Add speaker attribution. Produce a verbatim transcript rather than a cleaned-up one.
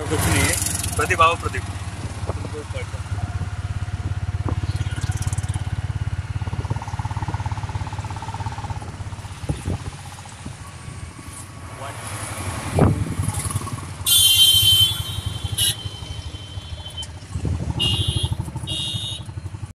Speaker 1: कुछ नहीं है। प्रदीप आओ, प्रदीप तुमको पढ़ता वन